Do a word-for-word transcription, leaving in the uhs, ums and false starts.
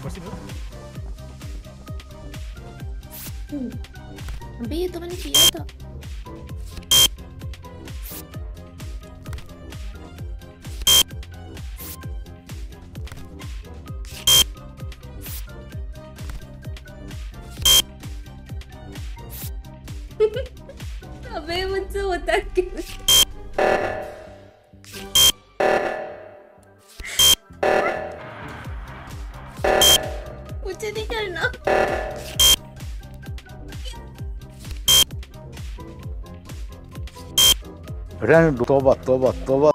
अबे ये तो मैंने किया था। अबे मुझसे होता क्यों? मुझे नहीं करना। रन तौबा तौबा तौबा